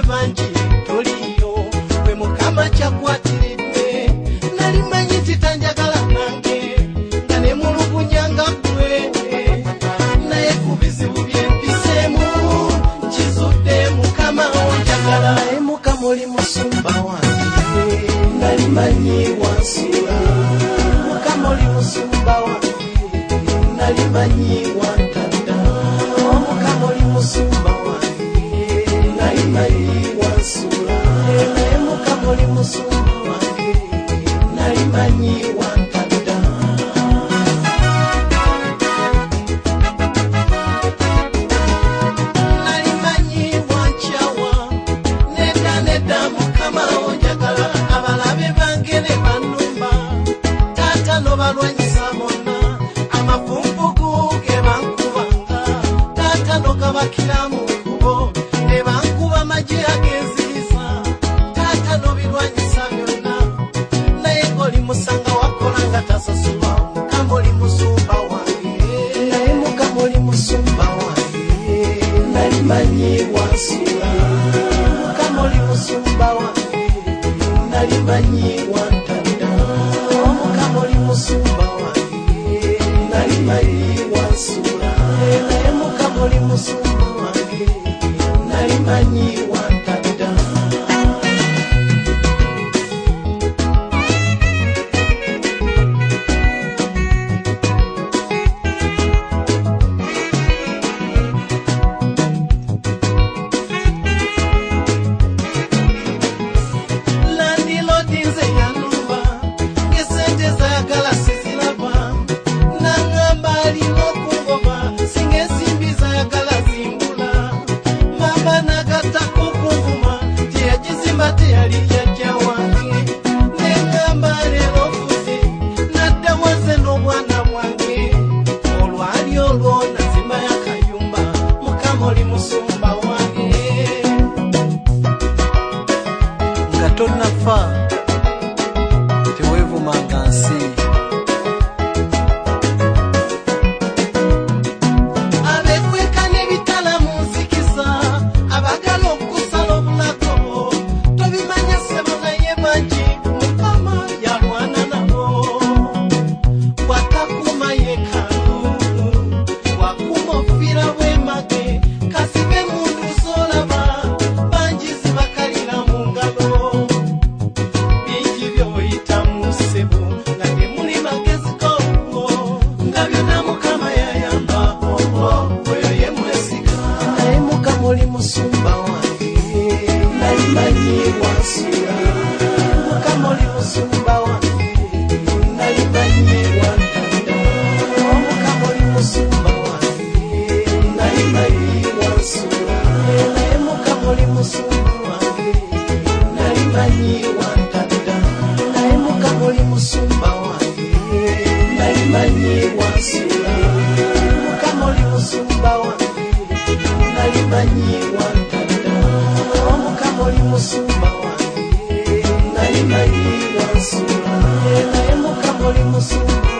banji toliyo bwe mukama kyakwatiridde nali manyi titanjagala nange nga ne mulugunyanga ggwe naye ku bizibu byempiseemu kizudde mukama onjagala naye mukama oli musumba wange nali manyi wansula mukama oli musumba wange nali manyi wantadda mukama oli musumba wange nali manyi wansula naye mukama oli musumba wange nali manyi wantadda nali manyi wankyawa nedda mukama onjagala abalabe bange ne bannumba taata nobalwanyisa bonna amafumbugu ge bankubanga taata nogabakira mu kkubo ne bankuba amagye agenziriza taata nobirwanyisa byonna naye ng'oli musanga wakola nga tasasulwa mukama oli musumba wange naye mukama oli musumba wange nali manyi wansula mukama oli musumba wange nali manyi wantadda mukama oli musumba wange nali manyi wansula naye mukama oli musumba wange nali manyi wantadda landilodi nze yanumba ng'esente zayagala siziraba nangamba alina okungoba singa ensimbi zayagala zimbula mama nagattako okuvuma teyagizimba teyali yajja wange nengamba leero ofuze nadda waze n'obwana bwange olwali olwo nazimba yakayumba mukama oli musumba wange nga tonnafa teweevumanga nsi abekweka n'ebitala mu nzikiza abagala okusala obulago tobimanya ssebo naye bangi mukama yalwana nabo bw'atakuuma yeekaalu bw'akuuma ofiira bwemage kasibe mundu z'olaba bangi zibakalira mu ngalo bingi by'oyitamu ssebo nga temuli magezi g'olwo nga byonna mukama yayamba oyo ye mwesiga naye mukama oli musumba wange nali manyi wansula mukama oli musumba wange nali manyi wantadda mukama oli musumba wange nali manyi wansula naye mukama oli musumba wange nali manyi wantadda naye mukama oli musumba wange nali manyi wansula mukama oli musumba wange nali manyi wantadda mukama oli musumba wange nali manyi wansula naye mukama oli musumba